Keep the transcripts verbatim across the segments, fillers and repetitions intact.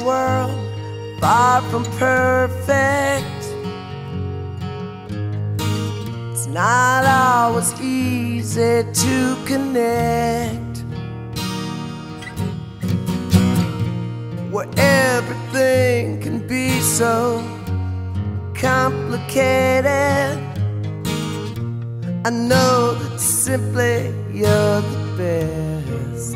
world far from perfect, it's not always easy to connect, where everything can be so complicated. I know that simply you're the best.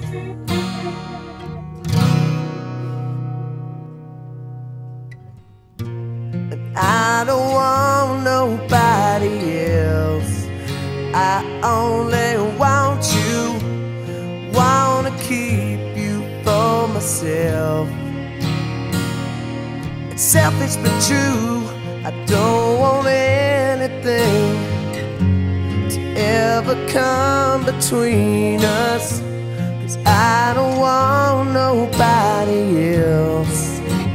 And I don't want nobody else, I only want you, wanna keep you for myself. It's selfish but true, I don't want anything to ever come between us, 'cause I don't want nobody else.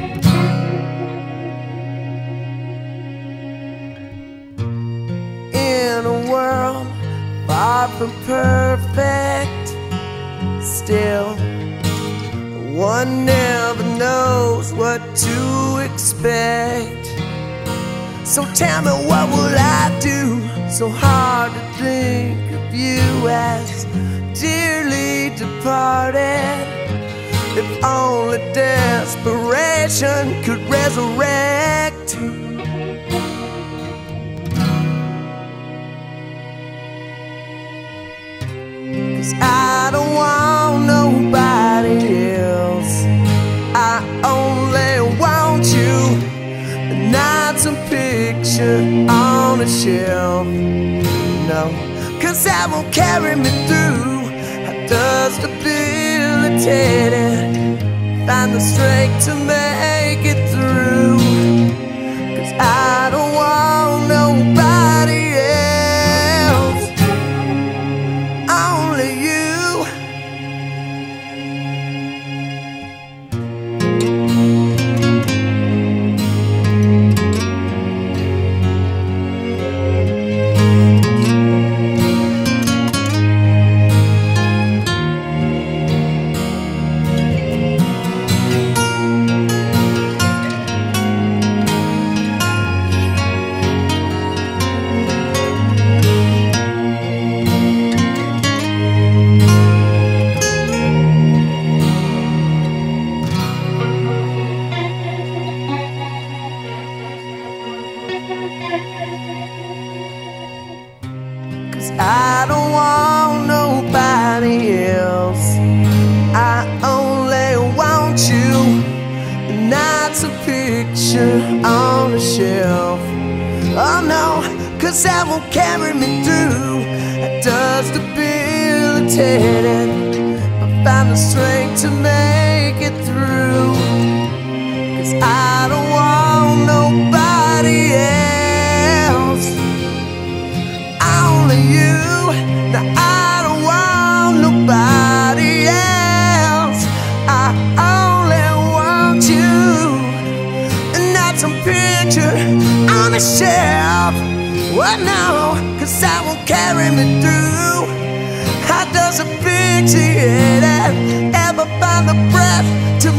In a world far from perfect, still one never knows what to expect. So tell me, what will I do? So hard to think of you as dearly departed. If only desperation could resurrect. 'Cause I don't want nobody else, I only want you, not some picture on a shelf. No, 'cause that won't carry me through. How does debilitated find the strength to make it through? 'Cause I don't want nobody else, only you. I don't want nobody else, I only want you, not some picture on a shelf. Oh no, 'cause that won't carry me through. It does debilitated, but find the strength to make it through. 'Cause I don't want nobody else, only you. Now I don't want nobody else, I only want you, and not some picture on a shelf. Well no, 'cause that won't carry me through. How does a picture ever find the breath to